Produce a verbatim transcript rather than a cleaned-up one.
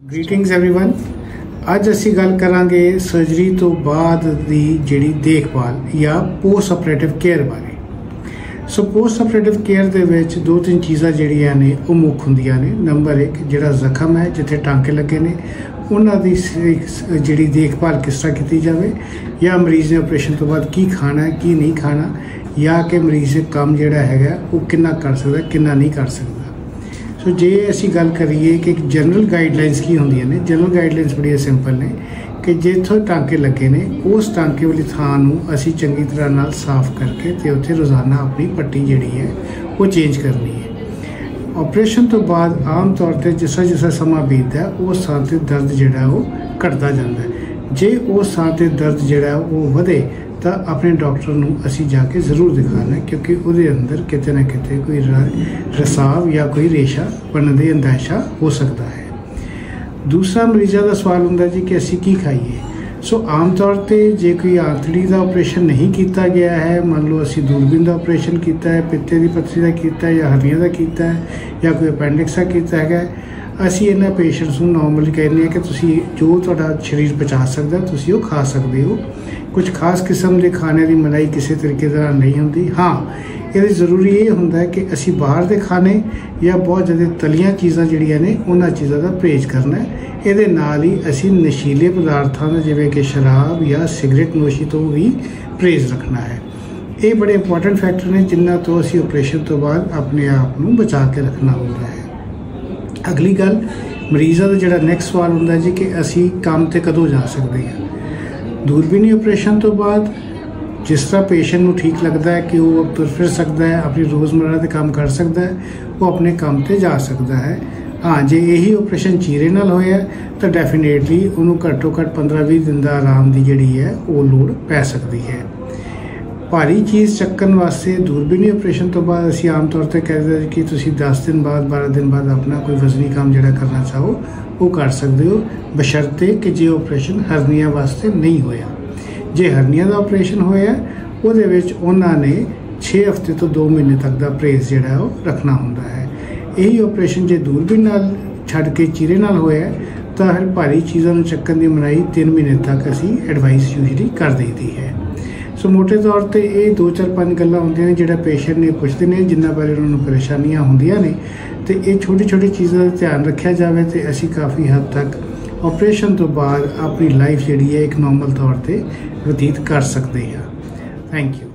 Greetings everyone. ਅੱਜ ਅਸੀਂ ਗੱਲ ਕਰਾਂਗੇ ਸਰਜਰੀ ਤੋਂ ਬਾਅਦ ਦੀ ਜਿਹੜੀ ਦੇਖਭਾਲ ਜਾਂ ਪੋਸਟ ਆਪਰੇਟਿਵ ਕੇਅਰ ਬਾਰੇ। ਸੋ ਪੋਸਟ ਆਪਰੇਟਿਵ ਕੇਅਰ ਦੇ ਵਿੱਚ ਦੋ ਤਿੰਨ ਚੀਜ਼ਾਂ ਜਿਹੜੀਆਂ ਨੇ ਉਹ ਮੁੱਖ ਹੁੰਦੀਆਂ ਨੇ। ਨੰਬਰ ਇੱਕ ਜਿਹੜਾ ਜ਼ਖਮ ਹੈ, ਜਿੱਥੇ ਟਾਂਕੇ ਲੱਗੇ ਨੇ, ਉਹਨਾਂ ਦੀ ਜਿਹੜੀ ਦੇਖਭਾਲ ਕਿਸ ਤਰ੍ਹਾਂ ਕੀਤੀ ਜਾਵੇ, ਜਾਂ ਮਰੀਜ਼ ਨੇ ਆਪਰੇਸ਼ਨ ਤੋਂ ਬਾਅਦ ਕੀ ਖਾਣਾ ਕੀ ਨਹੀਂ ਖਾਣਾ, ਜਾਂ ਕਿ ਮਰੀਜ਼ ਦੇ ਕੰਮ ਜਿਹੜਾ ਹੈਗਾ ਉਹ ਕਿੰਨਾ ਕਰ ਸਕਦਾ ਕਿੰਨਾ ਨਹੀਂ ਕਰ ਸਕਦਾ। सो जे असी गल करिए कि जनरल गाइडलाइनस की होंदियां ने, जनरल गाइडलाइनस बड़ी सिंपल ने कि जिथों टांके लगे ने उस टांके वाली थां नूं असी चंगी तरह नाल साफ करके ते उत्थे रोज़ाना अपनी पट्टी जिहड़ी है वो चेंज करनी है। ऑपरेशन तो बाद आम तौर पर जिसा जिसा समा बीतदा उस थां ते दर्द जिहड़ा वो घटदा जांदा है। जे उस थां ते दर्द जिहड़ा वो वधे तो अपने डॉक्टर नूं असी जाके जरूर दिखाना, क्योंकि उहदे अंदर किते ना किते कोई रसाव या कोई रेशा बनने का अंदेशा हो सकता है। दूसरा मरीज़ों का सवाल हुंदा जी कि असी की खाइए। सो आम तौर पर जे कोई आंतड़ी का ऑपरेशन नहीं किया गया है, मान लो असी दूरबीन का ऑपरेशन किया है, पित्ते की पत्थरी का किया है, या हरनिया का किया है, या कोई अपेंडिक्स का किया है, असी इन्हां पेशेंट्स नूं नॉर्मली कहने कि तुसी जो तुहाडा शरीर पचा सकदा तुसी वो खा सकते हो। कुछ खास किस्म के खाने की मनाई किसी तरीके तरह नहीं होंगी। हाँ, ये जरूरी ये होंदा है कि असी बाहर के खाने या बहुत ज़्यादा तलियां चीज़ां जिहड़ियां ने उन्हां चीज़ों का परहेज करना है। ये नाल ही असी नशीले पदार्थों का जिवें कि शराब या सिगरेट नोशी तो भी परहेज रखना है। ये बड़े इंपॉर्टेंट फैक्टर ने जिन्हां तो असी ऑपरेशन तो बाद अपने आप नूं बचा के रखना होंदा है। अगली गल मरीज़ों का जिहड़ा नैक्सट सवाल होंदा जी कि असी काम ते कदों जा सकते हैं। दूरबीनी ऑपरेशन तो बाद जिस तरह पेशेंट को ठीक लगता है कि वो तुर फिर सकता है, अपनी रोज़मर्रा के काम कर सकता है, वो अपने काम पर जा सकता है। हाँ, जे यही ऑपरेशन चीरे नाल होया तो डेफिनेटली उन्होंने घट्टो घट्ट पंद्रह बीस दिन का आराम की जिहड़ी है वो लोड़ पै सकती है। भारी चीज़ चक्कन वास्ते दूरबीनी ऑपरेशन तो बाद असी आम तौर पर कहते हैं कि तुसी दस दिन बाद बारह दिन बाद अपना कोई वजनी काम जिहड़ा करना चाहो वो कर सकते हो, बशर्ते कि जे ऑपरेशन हरनिया वास्ते नहीं होया। जे हरनिया का ऑपरेशन होया उहदे विच उन्होंने छे हफ्ते तो दो महीने तक का परहेज जिहड़ा वो रखना होंदा है। यही ऑपरेशन जे दूरबीन नाल छड्ड के चीरे नाल होया तो हर भारी चीज़ों चक्कन की मनाई तीन महीने तक असी एडवाइस यूजली कर दी है। सो मोटे तौर पर ये दो चार पाँच गल्लां होंदियां ने जिहड़ा पेशेंट ने पुछदे ने, जिन्ना बारे उन्होंने परेशानियां होंदियां ने, तो ये छोटी छोटी चीज़ों का ध्यान रखा जाए तो असी काफ़ी हद तक ऑपरेशन तो बाद अपनी लाइफ जिहड़ी है एक नॉर्मल तौर पर व्यतीत कर सकते हैं। Thank you.